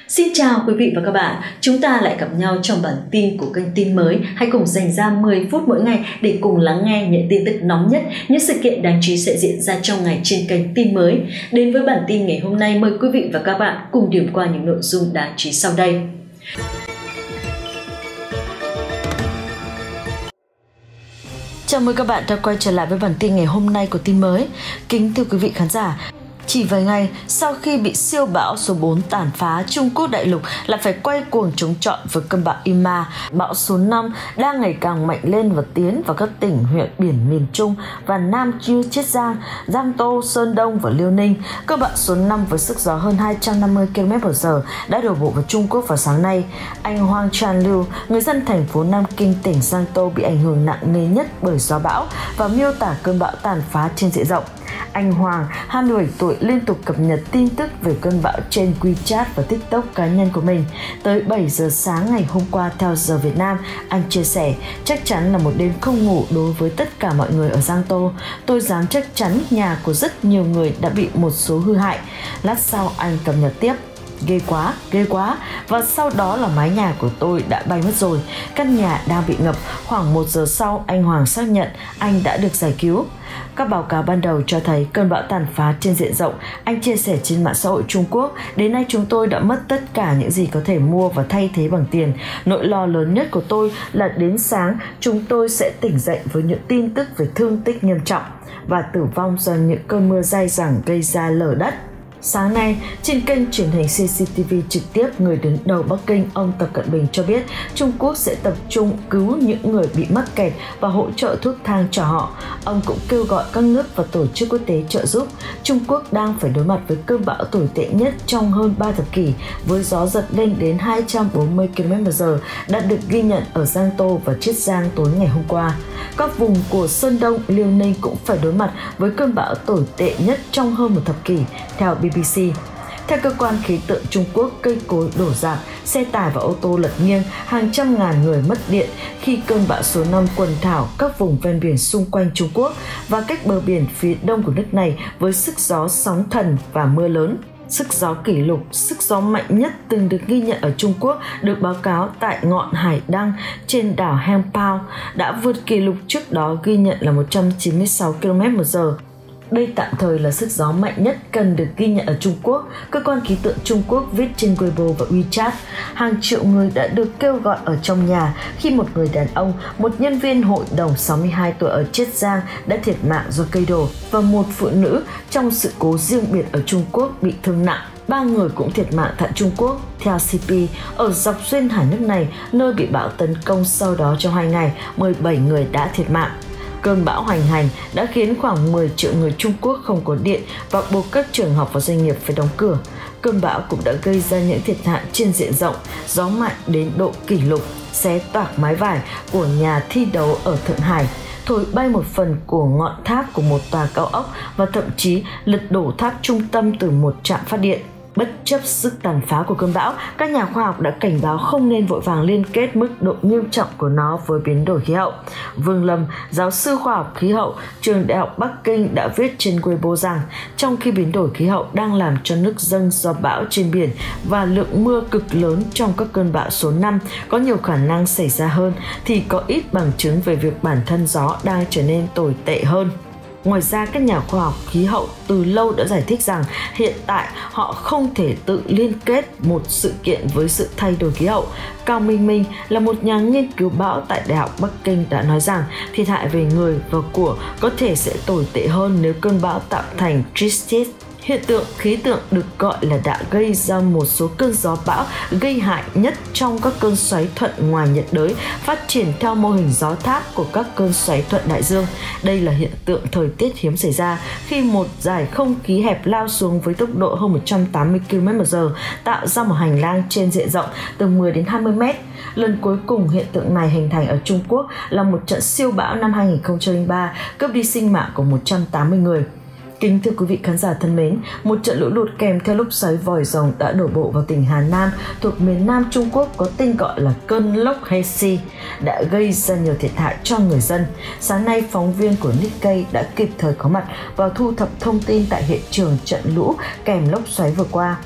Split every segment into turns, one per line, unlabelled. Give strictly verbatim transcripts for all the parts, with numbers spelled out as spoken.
Xin chào quý vị và các bạn, chúng ta lại gặp nhau trong bản tin của kênh Tin Mới. Hãy cùng dành ra mười phút mỗi ngày để cùng lắng nghe những tin tức nóng nhất, những sự kiện đáng chú ý sẽ diễn ra trong ngày trên kênh Tin Mới. Đến với bản tin ngày hôm nay, mời quý vị và các bạn cùng điểm qua những nội dung đáng chú ý sau đây. Chào mừng các bạn đã quay trở lại với bản tin ngày hôm nay của Tin Mới. Kính thưa quý vị khán giả, chỉ vài ngày sau khi bị siêu bão số bốn tàn phá, Trung Quốc đại lục lại phải quay cuồng chống chọi với cơn bão Ima. Bão số năm đang ngày càng mạnh lên và tiến vào các tỉnh huyện biển miền Trung và Nam như Chiết Giang, Giang Tô, Sơn Đông và Liêu Ninh. Cơn bão số năm với sức gió hơn hai trăm năm mươi ki lô mét trên giờ đã đổ bộ vào Trung Quốc vào sáng nay. Anh Hoàng Tràn Lưu, người dân thành phố Nam Kinh, tỉnh Giang Tô bị ảnh hưởng nặng nề nhất bởi gió bão và miêu tả cơn bão tàn phá trên diện rộng. Anh Hoàng, hai mươi bảy tuổi, liên tục cập nhật tin tức về cơn bão trên WeChat và TikTok cá nhân của mình. Tới bảy giờ sáng ngày hôm qua theo giờ Việt Nam, anh chia sẻ, chắc chắn là một đêm không ngủ đối với tất cả mọi người ở Giang Tô. Tôi dám chắc chắn nhà của rất nhiều người đã bị một số hư hại. Lát sau anh cập nhật tiếp. Ghê quá, ghê quá. Và sau đó là mái nhà của tôi đã bay mất rồi. Căn nhà đang bị ngập. Khoảng một giờ sau, anh Hoàng xác nhận anh đã được giải cứu. Các báo cáo ban đầu cho thấy cơn bão tàn phá trên diện rộng. Anh chia sẻ trên mạng xã hội Trung Quốc, đến nay chúng tôi đã mất tất cả những gì có thể mua và thay thế bằng tiền. Nỗi lo lớn nhất của tôi là đến sáng chúng tôi sẽ tỉnh dậy với những tin tức về thương tích nghiêm trọng và tử vong do những cơn mưa dai dẳng gây ra lở đất. Sáng nay, trên kênh truyền hình xê xê tê vê trực tiếp, người đứng đầu Bắc Kinh, ông Tập Cận Bình cho biết Trung Quốc sẽ tập trung cứu những người bị mắc kẹt và hỗ trợ thuốc thang cho họ. Ông cũng kêu gọi các nước và tổ chức quốc tế trợ giúp. Trung Quốc đang phải đối mặt với cơn bão tồi tệ nhất trong hơn ba thập kỷ, với gió giật lên đến hai trăm bốn mươi ki lô mét trên giờ đã được ghi nhận ở Giang Tô và Chiết Giang tối ngày hôm qua. Các vùng của Sơn Đông, Liêu Ninh cũng phải đối mặt với cơn bão tồi tệ nhất trong hơn một thập kỷ, theo bê bê xê. Theo cơ quan khí tượng Trung Quốc, cây cối đổ rạp, xe tải và ô tô lật nghiêng, hàng trăm ngàn người mất điện khi cơn bão số năm quần thảo các vùng ven biển xung quanh Trung Quốc và cách bờ biển phía đông của nước này với sức gió sóng thần và mưa lớn. Sức gió kỷ lục, sức gió mạnh nhất từng được ghi nhận ở Trung Quốc được báo cáo tại ngọn Hải Đăng trên đảo Hangzhou đã vượt kỷ lục trước đó ghi nhận là một trăm chín mươi sáu ki lô mét trên giờ. Đây tạm thời là sức gió mạnh nhất cần được ghi nhận ở Trung Quốc, cơ quan khí tượng Trung Quốc viết trên Weibo và WeChat. Hàng triệu người đã được kêu gọi ở trong nhà khi một người đàn ông, một nhân viên hội đồng sáu mươi hai tuổi ở Chiết Giang đã thiệt mạng do cây đổ và một phụ nữ trong sự cố riêng biệt ở Trung Quốc bị thương nặng. Ba người cũng thiệt mạng tại Trung Quốc. Theo xê pê, ở dọc duyên hải nước này, nơi bị bão tấn công sau đó trong hai ngày, mười bảy người đã thiệt mạng. Cơn bão hoành hành đã khiến khoảng mười triệu người Trung Quốc không có điện và buộc các trường học và doanh nghiệp phải đóng cửa. Cơn bão cũng đã gây ra những thiệt hại trên diện rộng, gió mạnh đến độ kỷ lục, xé toạc mái vải của nhà thi đấu ở Thượng Hải, thổi bay một phần của ngọn tháp của một tòa cao ốc và thậm chí lật đổ tháp trung tâm từ một trạm phát điện. Bất chấp sức tàn phá của cơn bão, các nhà khoa học đã cảnh báo không nên vội vàng liên kết mức độ nghiêm trọng của nó với biến đổi khí hậu. Vương Lâm, giáo sư khoa học khí hậu, trường Đại học Bắc Kinh đã viết trên Weibo rằng trong khi biến đổi khí hậu đang làm cho nước dâng do bão trên biển và lượng mưa cực lớn trong các cơn bão số năm có nhiều khả năng xảy ra hơn, thì có ít bằng chứng về việc bản thân gió đang trở nên tồi tệ hơn. Ngoài ra, các nhà khoa học khí hậu từ lâu đã giải thích rằng hiện tại họ không thể tự liên kết một sự kiện với sự thay đổi khí hậu. Cao Minh Minh là một nhà nghiên cứu bão tại Đại học Bắc Kinh đã nói rằng thiệt hại về người và của có thể sẽ tồi tệ hơn nếu cơn bão tạo thành Tristis. Hiện tượng khí tượng được gọi là đã gây ra một số cơn gió bão gây hại nhất trong các cơn xoáy thuận ngoài nhiệt đới, phát triển theo mô hình gió tháp của các cơn xoáy thuận đại dương. Đây là hiện tượng thời tiết hiếm xảy ra khi một dải không khí hẹp lao xuống với tốc độ hơn một trăm tám mươi ki lô mét trên giờ, tạo ra một hành lang trên diện rộng từ mười đến hai mươi mét. Lần cuối cùng hiện tượng này hình thành ở Trung Quốc là một trận siêu bão năm hai nghìn không trăm lẻ ba, cướp đi sinh mạng của một trăm tám mươi người. Kính thưa quý vị khán giả thân mến, một trận lũ lụt kèm theo lốc xoáy vòi rồng đã đổ bộ vào tỉnh Hà Nam thuộc miền Nam Trung Quốc có tên gọi là cơn lốc Hesi, đã gây ra nhiều thiệt hại cho người dân. Sáng nay, phóng viên của Nikkei đã kịp thời có mặt và thu thập thông tin tại hiện trường trận lũ kèm lốc xoáy vừa qua.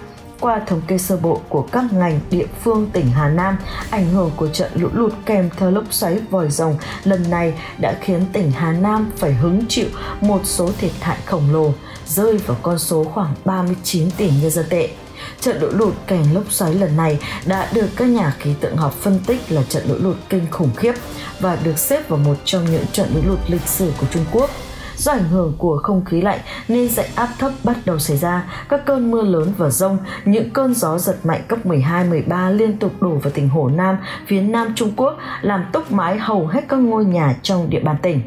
qua thống kê sơ bộ của các ngành địa phương tỉnh Hà Nam, ảnh hưởng của trận lũ lụt kèm theo lốc xoáy vòi rồng lần này đã khiến tỉnh Hà Nam phải hứng chịu một số thiệt hại khổng lồ, rơi vào con số khoảng ba mươi chín tỷ nhân dân tệ. Trận lũ lụt kèm lốc xoáy lần này đã được các nhà khí tượng học phân tích là trận lũ lụt kinh khủng khiếp và được xếp vào một trong những trận lũ lụt lịch sử của Trung Quốc. Do ảnh hưởng của không khí lạnh nên dạnh áp thấp bắt đầu xảy ra, các cơn mưa lớn và dông, những cơn gió giật mạnh cấp mười hai, mười ba liên tục đổ vào tỉnh Hồ Nam, phía nam Trung Quốc, làm tốc mái hầu hết các ngôi nhà trong địa bàn tỉnh.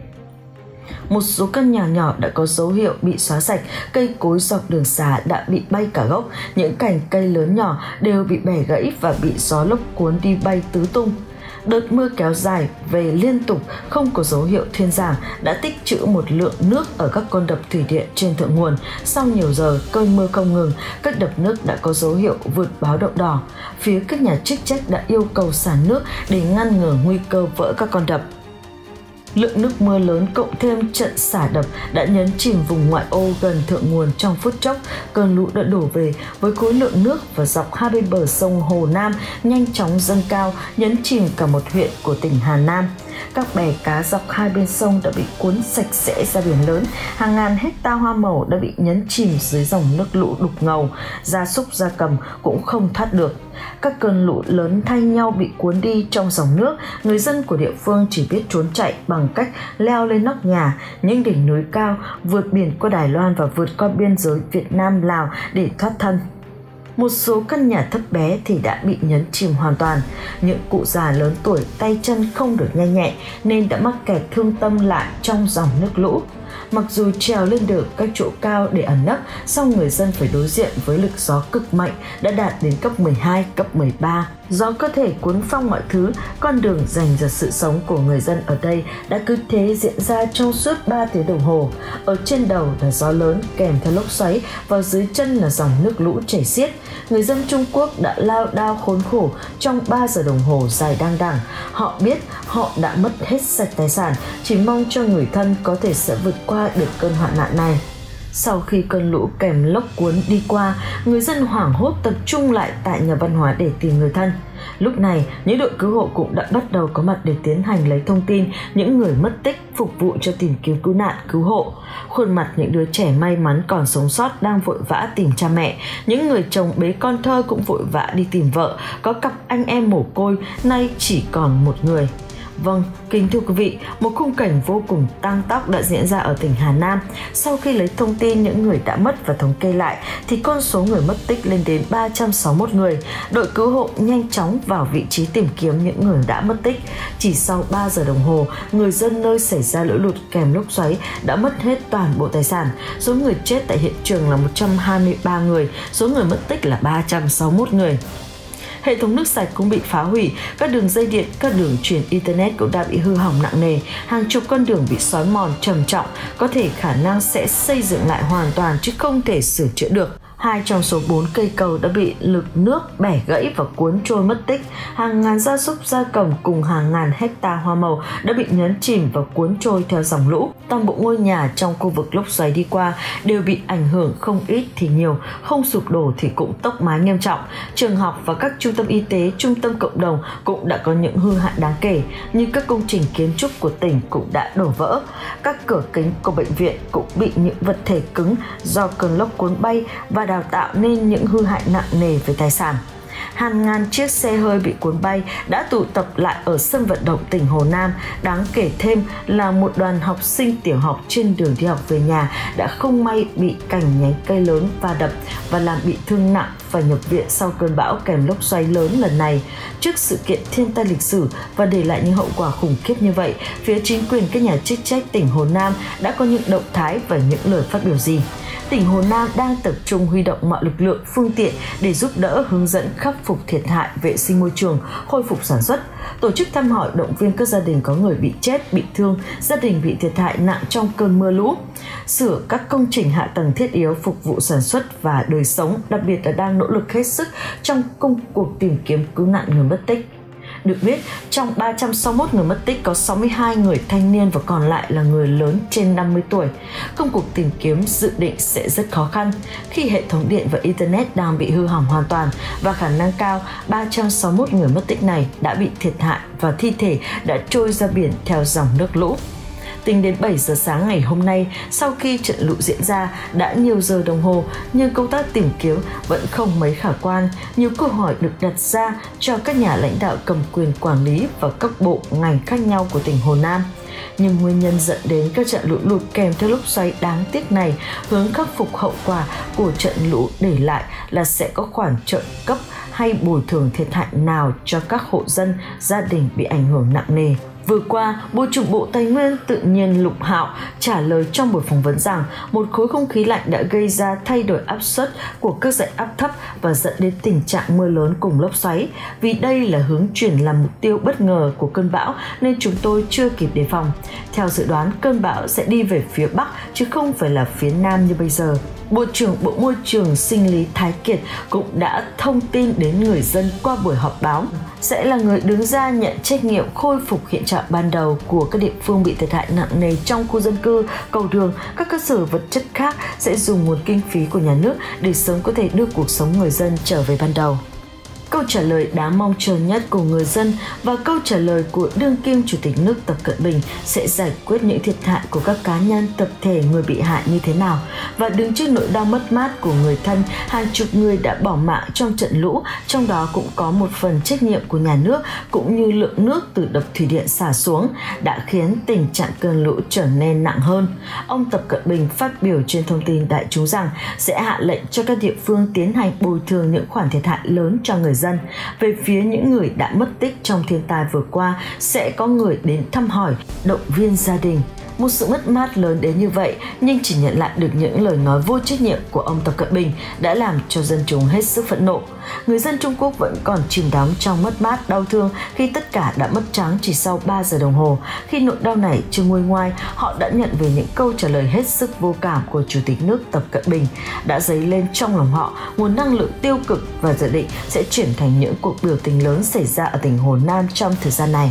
Một số căn nhà nhỏ đã có dấu hiệu bị xóa sạch, cây cối dọc đường xá đã bị bay cả gốc, những cành cây lớn nhỏ đều bị bẻ gãy và bị gió lốc cuốn đi bay tứ tung. Đợt mưa kéo dài về liên tục không có dấu hiệu thuyên giảm đã tích trữ một lượng nước ở các con đập thủy điện trên thượng nguồn. Sau nhiều giờ cơn mưa không ngừng, các đập nước đã có dấu hiệu vượt báo động đỏ. Phía các nhà chức trách đã yêu cầu xả nước để ngăn ngừa nguy cơ vỡ các con đập. Lượng nước mưa lớn cộng thêm trận xả đập đã nhấn chìm vùng ngoại ô gần thượng nguồn trong phút chốc. Cơn lũ đã đổ về với khối lượng nước và dọc hai bên bờ sông Hồ Nam nhanh chóng dâng cao, nhấn chìm cả một huyện của tỉnh Hà Nam. Các bè cá dọc hai bên sông đã bị cuốn sạch sẽ ra biển lớn, hàng ngàn hecta hoa màu đã bị nhấn chìm dưới dòng nước lũ đục ngầu, gia súc gia cầm cũng không thoát được. Các cơn lũ lớn thay nhau bị cuốn đi trong dòng nước, người dân của địa phương chỉ biết trốn chạy bằng cách leo lên nóc nhà, những đỉnh núi cao, vượt biển qua Đài Loan và vượt qua biên giới Việt Nam-Lào để thoát thân. Một số căn nhà thấp bé thì đã bị nhấn chìm hoàn toàn. Những cụ già lớn tuổi tay chân không được nhanh nhẹn nên đã mắc kẹt thương tâm lại trong dòng nước lũ. Mặc dù trèo lên được các chỗ cao để ẩn nấp, song người dân phải đối diện với lực gió cực mạnh đã đạt đến cấp mười hai, cấp mười ba. Gió có thể cuốn phăng mọi thứ, con đường dành cho sự sống của người dân ở đây đã cứ thế diễn ra trong suốt ba tiếng đồng hồ. Ở trên đầu là gió lớn kèm theo lốc xoáy, và dưới chân là dòng nước lũ chảy xiết. Người dân Trung Quốc đã lao đao khốn khổ trong ba giờ đồng hồ dài đăng đẳng. Họ biết họ đã mất hết sạch tài sản, chỉ mong cho người thân có thể sẽ vượt qua được cơn hoạn nạn này. Sau khi cơn lũ kèm lốc cuốn đi qua, người dân hoảng hốt tập trung lại tại nhà văn hóa để tìm người thân. Lúc này, những đội cứu hộ cũng đã bắt đầu có mặt để tiến hành lấy thông tin những người mất tích, phục vụ cho tìm kiếm cứu nạn, cứu hộ. Khuôn mặt những đứa trẻ may mắn còn sống sót đang vội vã tìm cha mẹ. Những người chồng bế con thơ cũng vội vã đi tìm vợ. Có cặp anh em mồ côi, nay chỉ còn một người. Vâng, kính thưa quý vị, một khung cảnh vô cùng tang tóc đã diễn ra ở tỉnh Hà Nam. Sau khi lấy thông tin những người đã mất và thống kê lại, thì con số người mất tích lên đến ba trăm sáu mươi mốt người. Đội cứu hộ nhanh chóng vào vị trí tìm kiếm những người đã mất tích. Chỉ sau ba giờ đồng hồ, người dân nơi xảy ra lũ lụt kèm lốc xoáy đã mất hết toàn bộ tài sản. Số người chết tại hiện trường là một trăm hai mươi ba người, số người mất tích là ba trăm sáu mươi mốt người. Hệ thống nước sạch cũng bị phá hủy, các đường dây điện, các đường truyền Internet cũng đã bị hư hỏng nặng nề, hàng chục con đường bị xói mòn trầm trọng, có thể khả năng sẽ xây dựng lại hoàn toàn chứ không thể sửa chữa được. Hai trong số bốn cây cầu đã bị lực nước bẻ gãy và cuốn trôi mất tích. Hàng ngàn gia súc gia cầm cùng hàng ngàn hecta hoa màu đã bị nhấn chìm và cuốn trôi theo dòng lũ. Toàn bộ ngôi nhà trong khu vực lốc xoáy đi qua đều bị ảnh hưởng, không ít thì nhiều, không sụp đổ thì cũng tốc mái nghiêm trọng. Trường học và các trung tâm y tế, trung tâm cộng đồng cũng đã có những hư hại đáng kể, nhưng các công trình kiến trúc của tỉnh cũng đã đổ vỡ. Các cửa kính của bệnh viện cũng bị những vật thể cứng do cơn lốc cuốn bay và đào tạo nên những hư hại nặng nề về tài sản. Hàng ngàn chiếc xe hơi bị cuốn bay đã tụ tập lại ở sân vận động tỉnh Hồ Nam. Đáng kể thêm là một đoàn học sinh tiểu học trên đường đi học về nhà đã không may bị cành nhánh cây lớn va đập và làm bị thương nặng, phải nhập viện sau cơn bão kèm lốc xoáy lớn lần này. Trước sự kiện thiên tai lịch sử và để lại những hậu quả khủng khiếp như vậy, phía chính quyền các nhà chức trách tỉnh Hồ Nam đã có những động thái và những lời phát biểu gì? Tỉnh Hồ Nam đang tập trung huy động mọi lực lượng, phương tiện để giúp đỡ, hướng dẫn khắc phục thiệt hại, vệ sinh môi trường, khôi phục sản xuất, tổ chức thăm hỏi, động viên các gia đình có người bị chết, bị thương, gia đình bị thiệt hại nặng trong cơn mưa lũ, sửa các công trình hạ tầng thiết yếu phục vụ sản xuất và đời sống, đặc biệt là đang nỗ lực hết sức trong công cuộc tìm kiếm cứu nạn người mất tích. Được biết, trong ba trăm sáu mươi mốt người mất tích có sáu mươi hai người thanh niên và còn lại là người lớn trên năm mươi tuổi. Công cuộc tìm kiếm dự định sẽ rất khó khăn khi hệ thống điện và Internet đang bị hư hỏng hoàn toàn và khả năng cao ba trăm sáu mươi mốt người mất tích này đã bị thiệt hại và thi thể đã trôi ra biển theo dòng nước lũ. Tính đến bảy giờ sáng ngày hôm nay, sau khi trận lũ diễn ra đã nhiều giờ đồng hồ, nhưng công tác tìm kiếm vẫn không mấy khả quan. Nhiều câu hỏi được đặt ra cho các nhà lãnh đạo cầm quyền quản lý và các bộ ngành khác nhau của tỉnh Hồ Nam. Nhưng nguyên nhân dẫn đến các trận lũ lụt kèm theo lốc xoáy đáng tiếc này, hướng khắc phục hậu quả của trận lũ để lại là sẽ có khoản trợ cấp hay bồi thường thiệt hại nào cho các hộ dân, gia đình bị ảnh hưởng nặng nề. Vừa qua, Bộ trưởng Bộ Tài nguyên Tự nhiên Lục Hạo trả lời trong buổi phỏng vấn rằng một khối không khí lạnh đã gây ra thay đổi áp suất của các dãy áp thấp và dẫn đến tình trạng mưa lớn cùng lốc xoáy. Vì đây là hướng chuyển làm mục tiêu bất ngờ của cơn bão nên chúng tôi chưa kịp đề phòng. Theo dự đoán, cơn bão sẽ đi về phía Bắc chứ không phải là phía Nam như bây giờ. Bộ trưởng Bộ Môi trường Sinh lý Thái Kiệt cũng đã thông tin đến người dân qua buổi họp báo sẽ là người đứng ra nhận trách nhiệm khôi phục hiện trạng ban đầu của các địa phương bị thiệt hại nặng nề trong khu dân cư, cầu đường, các cơ sở vật chất khác, sẽ dùng nguồn kinh phí của nhà nước để sớm có thể đưa cuộc sống người dân trở về ban đầu. Câu trả lời đáng mong chờ nhất của người dân và câu trả lời của đương kim Chủ tịch nước Tập Cận Bình sẽ giải quyết những thiệt hại của các cá nhân, tập thể, người bị hại như thế nào. Và đứng trước nỗi đau mất mát của người thân, hàng chục người đã bỏ mạng trong trận lũ, trong đó cũng có một phần trách nhiệm của nhà nước cũng như lượng nước từ đập thủy điện xả xuống đã khiến tình trạng cơn lũ trở nên nặng hơn. Ông Tập Cận Bình phát biểu trên thông tin đại chúng rằng sẽ hạ lệnh cho các địa phương tiến hành bồi thường những khoản thiệt hại lớn cho người dân. Về phía những người đã mất tích trong thiên tai vừa qua, sẽ có người đến thăm hỏi, động viên gia đình. Một sự mất mát lớn đến như vậy nhưng chỉ nhận lại được những lời nói vô trách nhiệm của ông Tập Cận Bình đã làm cho dân chúng hết sức phẫn nộ. Người dân Trung Quốc vẫn còn chìm đắm trong mất mát, đau thương khi tất cả đã mất trắng chỉ sau ba giờ đồng hồ. Khi nỗi đau này chưa nguôi ngoai, họ đã nhận về những câu trả lời hết sức vô cảm của Chủ tịch nước Tập Cận Bình, đã dấy lên trong lòng họ nguồn năng lượng tiêu cực và dự định sẽ chuyển thành những cuộc biểu tình lớn xảy ra ở tỉnh Hồ Nam trong thời gian này.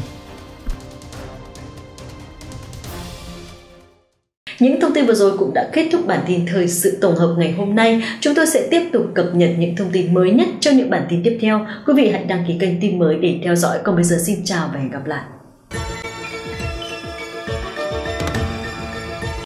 Những thông tin vừa rồi cũng đã kết thúc bản tin thời sự tổng hợp ngày hôm nay. Chúng tôi sẽ tiếp tục cập nhật những thông tin mới nhất trong những bản tin tiếp theo. Quý vị hãy đăng ký kênh Tin Mới để theo dõi. Còn bây giờ xin chào và hẹn gặp lại.